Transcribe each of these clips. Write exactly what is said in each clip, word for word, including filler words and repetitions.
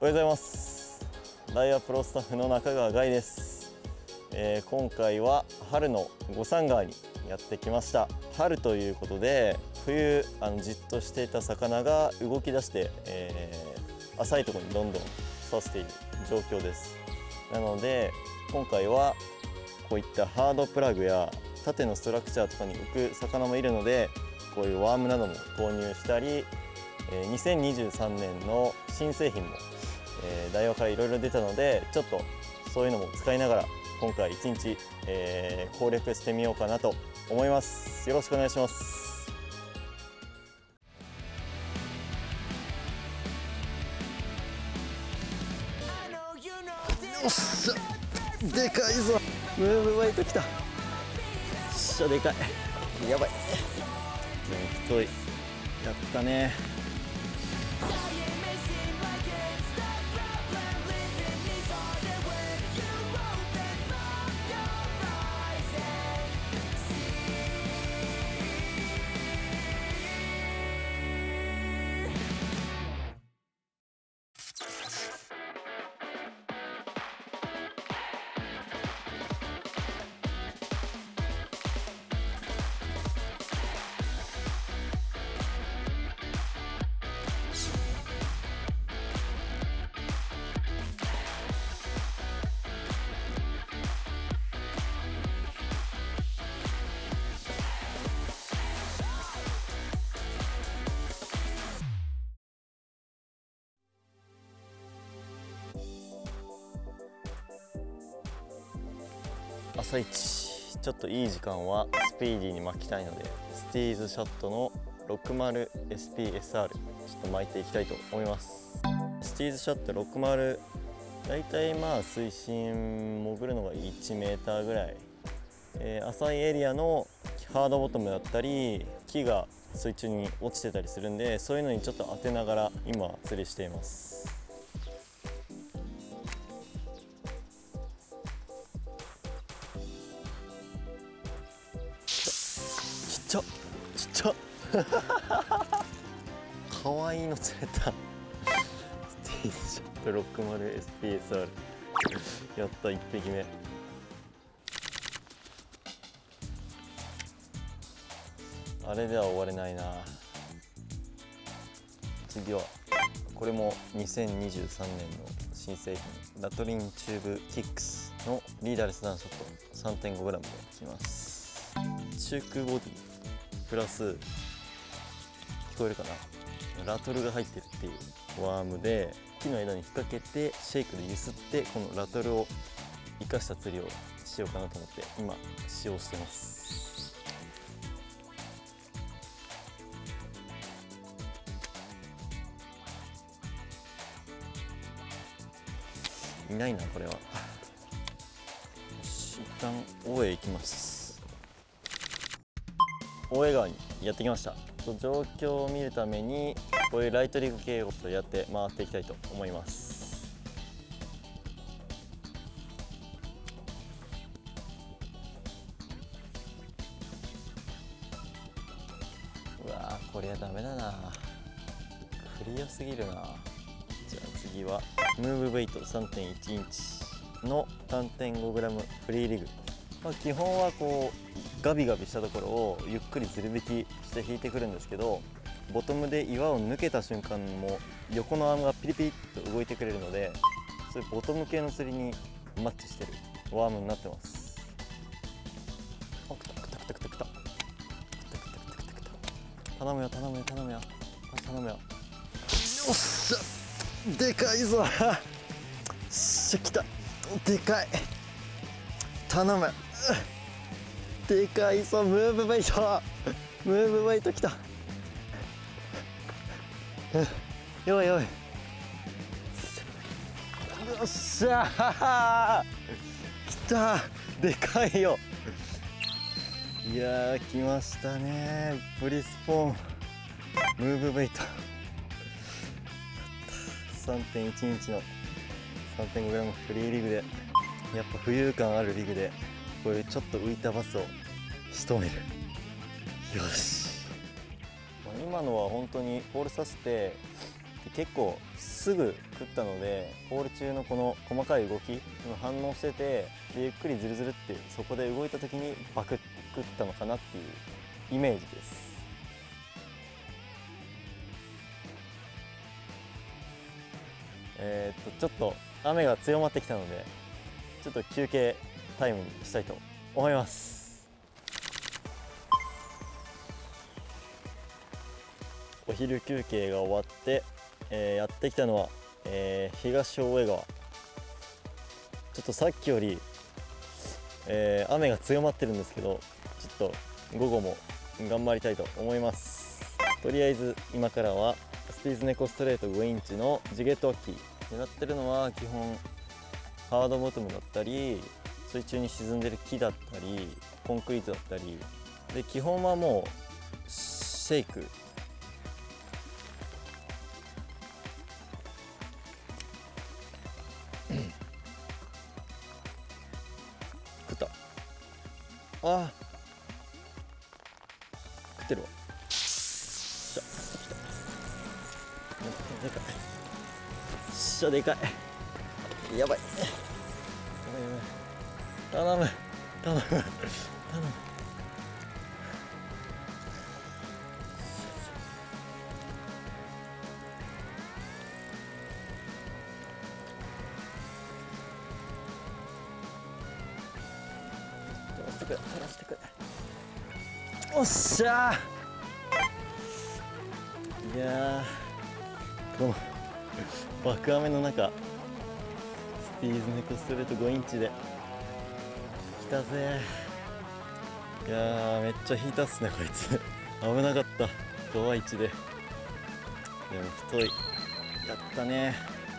おはようございます。ダイワプロスタッフの中川凱です。えー、今回は春の五三川にやってきました。春ということで冬あのじっとしていた魚が動き出して、えー、浅いところにどんどん刺している状況です。なので今回はこういったハードプラグや縦のストラクチャーとかに浮く魚もいるので、こういうワームなども購入したり、にせんにじゅうさんねんの新製品もダイワからいろいろ出たので、ちょっとそういうのも使いながら今回一日、えー、攻略してみようかなと思います。よろしくお願いします。 よっしゃ、でかいぞ。ムーブバイトきた。よっしゃ、でかい。やばい。 太い。やったね。朝一ちょっといい時間はスピーディーに巻きたいので、スティーズシャットの ろくじゅうエスピーエスアール ちょっと巻いていきたいと思います。スティーズシャットろくじゅう、だいたいまあ水深潜るのがいちメーターぐらい、えー、浅いエリアのハードボトムだったり木が水中に落ちてたりするんで、そういうのにちょっと当てながら今釣りしています。ちっちゃちっちゃかわいいの釣れた。スティーズシャット ろくじゅうエスピーエスアール やった。いっぴきめ。あれでは終われないな。次はこれもにせんにじゅうさんねんの新製品、ラトリンチューブキックスのリーダーレスダウンショット さんてんごグラム でいきます。中空ボディプラス、聞こえるかな、ラトルが入ってるっていうワームで、木の枝に引っ掛けてシェイクで揺すって、このラトルを生かした釣りをしようかなと思って今使用してます。いないなこれは。一旦大江行きます。大江川にやってきました。状況を見るためにこういうライトリグ系をやって回っていきたいと思います。うわー、これはダメだな、振り良すぎるな。じゃあ次はムーブベイト さんてんいちインチの さんてんごグラム フリーリグ。まあ、基本はこうガビガビしたところをゆっくりずる引きして引いてくるんですけど、ボトムで岩を抜けた瞬間も横のアームがピリピリっと動いてくれるので、そういうボトム系の釣りにマッチしてるワームになってます。あ、くたくたくたくたくたくたくたくたくたくた、頼むよ頼むよ頼むよ頼むよ。よっしゃ、でかいぞ。よっしゃ、きた。でかい。頼む。でかいぞ。ムーブバイト。ムーブバイトきた。やばいやばい。よっしゃー、きた。でかいよ。いやー、来ましたね、ブリスポンムーブバイト。 さんてんいちインチの さんてんごグラム フリーリグで、やっぱ浮遊感あるリグでこういうちょっと浮いたバスを仕留める。よし。今のは本当にポールさせて結構すぐ食ったので、ホール中のこの細かい動きの反応してて、でゆっくりズルズルってそこで動いた時にバクッ食ったのかなっていうイメージです。えー、っとちょっと雨が強まってきたので、ちょっと休憩タイムにしたいと思います。お昼休憩が終わって、えー、やってきたのは、えー、東大江川。ちょっとさっきより、えー、雨が強まってるんですけど、ちょっと午後も頑張りたいと思います。とりあえず今からはスティーズネコストレートごインチのジゲットワッキー狙ってるのは、基本ハードボトムだったり、水中に沈んでる木だったり、コンクリートだったりで、基本はもうシェイク食ったあー食ってるわ。しゃ来た。でかい。しゃでかい。やばい。頼む頼む頼む。取らせてくれ取らせてくれ。おっしゃー。いやー、この爆雨の中、スティーズネコストレートごインチで来たぜ。いやー、めっちゃ引いたっすねこいつ。危なかった。ドアいちで。でも太い。やったね。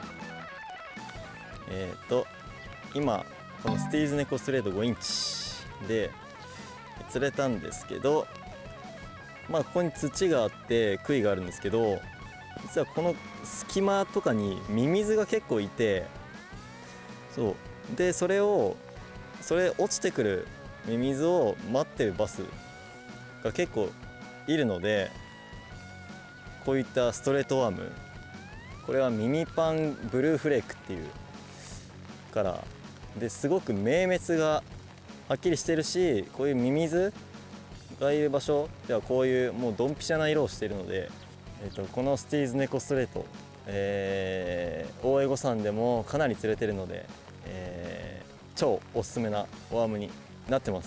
えっ、ー、と今このスティーズネコストレートごインチで釣れたんですけど、まあここに土があって杭があるんですけど、実はこの隙間とかにミミズが結構いて、そうでそれをそれ落ちてくるミミズを待ってるバスが結構いるので、こういったストレートワーム、これはミミパンブルーフレークっていうカラーですごく明滅がはっきりしてるし、こういうミミズがいる場所ではこういうもうドンピシャな色をしているので、えー、とこのスティーズネコストレート、えー、大江戸山でもかなり釣れてるので、えー、超おすすめなワームになってます。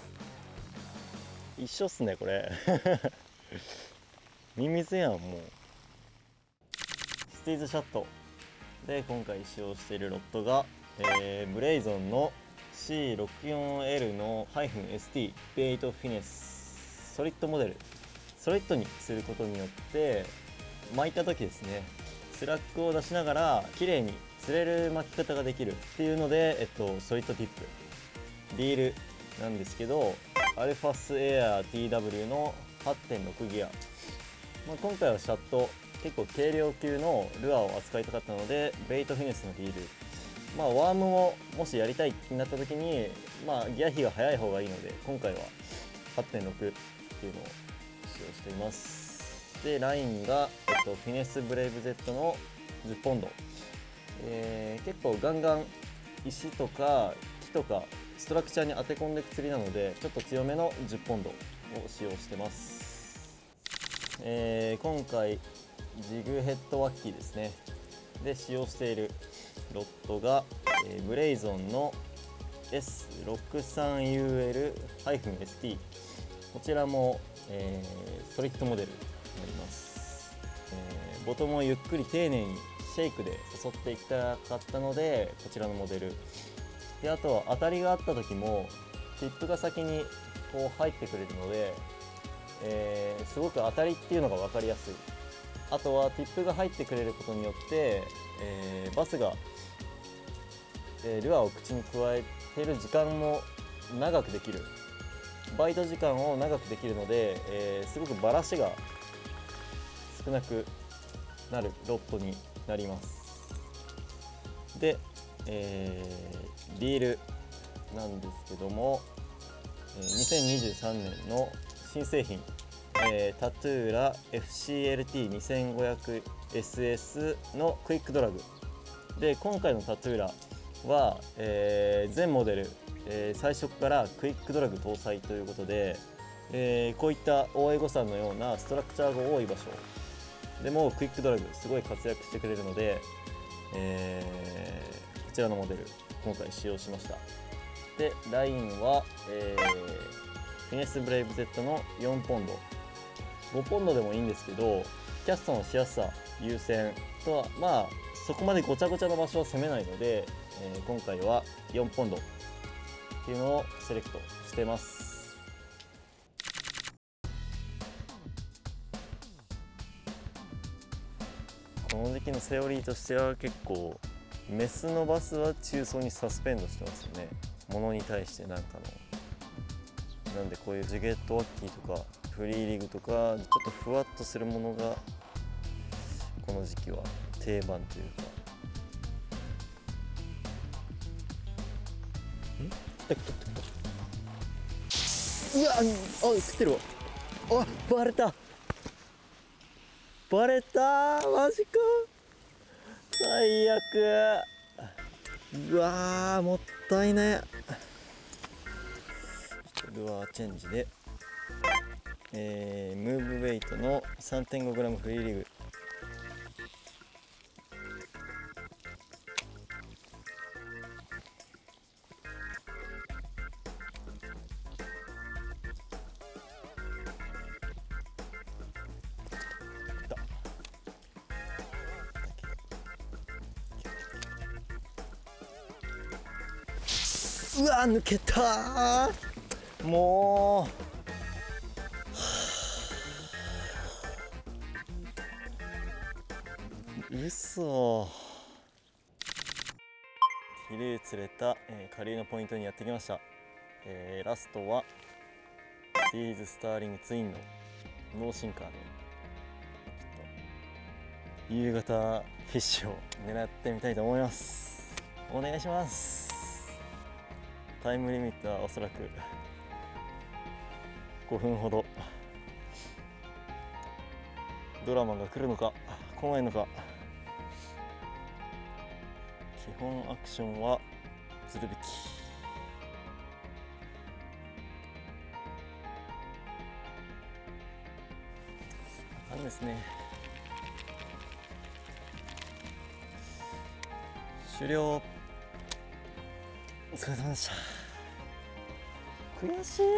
一緒っすねこれ。ミミズやんもう。スティーズシャットで今回使用しているロッドが、えー、ブレイゾンの シーろくじゅうよんエル の -エスティー ベイトフィネスソリッドモデル、ソリッドにすることによって巻いた時ですね、スラックを出しながら綺麗に釣れる巻き方ができるっていうので、えっと、ソリッドティップディールなんですけど、アルファスエアー ティーダブリュー の はってんろく ギア、まあ、今回はシャット結構軽量級のルアーを扱いたかったのでベイトフィネスのディール、まあ、ワームももしやりたいってなった時に、まあ、ギア比が速い方がいいので今回は はってんろく っていうのを使用しています。でラインが、えっと、フィネスブレイブ Z のじゅっポンド、えー、結構ガンガン石とか木とかストラクチャーに当て込んでいく釣りなのでちょっと強めのじゅっポンドを使用してます。えー、今回ジグヘッドワッキーですねで使用しているロッドが、えー、ブレイゾンの エスろくじゅうさんユーエル エスティー、 こちらも、えー、ソリッドモデルになります。えー、ボトムをゆっくり丁寧にシェイクで誘っていきたかったのでこちらのモデルで、あとは当たりがあった時もティップが先にこう入ってくれるので、えー、すごく当たりっていうのが分かりやすい。あとはティップが入ってくれることによって、えー、バスが、えー、ルアーを口に加えている時間も長くできる、バイト時間を長くできるので、えー、すごくバラシが少なくなるロッドになります。で、えー、リールなんですけども、にせんにじゅうさんねんの新製品えー、タトゥーラ エフシーエルティーにせんごひゃくエスエス のクイックドラグで、今回のタトゥーラは、えー、全モデル、えー、最初からクイックドラグ搭載ということで、えー、こういった大江護さんのようなストラクチャーが多い場所でもクイックドラグすごい活躍してくれるので、えー、こちらのモデル今回使用しました。でラインは、えー、フィネスブレイブ Z のよんポンド、ごポンドでもいいんですけど、キャストのしやすさ優先とはまあそこまでごちゃごちゃな場所を攻めないので、えー、今回はよんポンドっていうのをセレクトしてます。この時期のセオリーとしては結構メスのバスは中層にサスペンドしてますよね。物に対してなんかのなんでこういうジゲットワッキーとかフリーリグとかちょっとふわっとするものがこの時期は定番というか。ん？来た来た来た来た。うわ、あ、食ってるわ。あ、バレた。バレたー、マジか。最悪。うわー、もったいね。ルアーチェンジで、えー、ムーブウェイトの さんてんごグラム フリーリグ。うわ抜けたー。もううそ。昼釣れた、えー、下流のポイントにやってきました。えー、ラストはスティーズスターリングツインのノーシンカーでちょっと夕方フィッシュを狙ってみたいと思います。お願いします。タイムリミットはおそらくごふんほど。ドラマが来るのか来ないのか。基本アクションはずる引き。あかんですね。終了。お疲れ様でした。悔しい。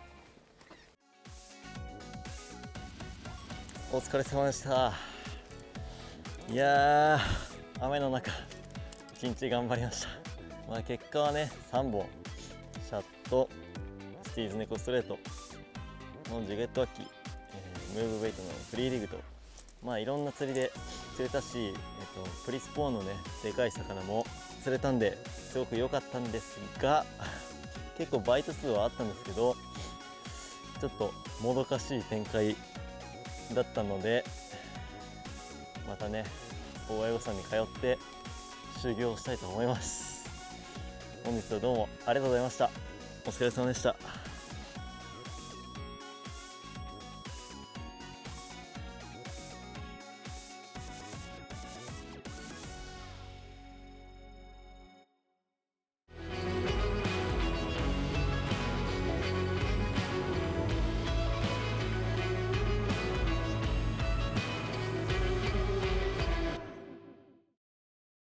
お疲れ様でした。いやー、雨の中一日頑張りました。まあ結果はねさんぼん、シャット、スティーズネコストレートのジゲットワッキー、えー、ムーブウェイトのフリーリグと、まあいろんな釣りで釣れたし、えっと、プリスポーンのねでかい魚も釣れたんですごく良かったんですが、結構バイト数はあったんですけどちょっともどかしい展開だったので、またね大江護さんに通って修行したいと思います。本日はどうもありがとうございました。お疲れ様でした。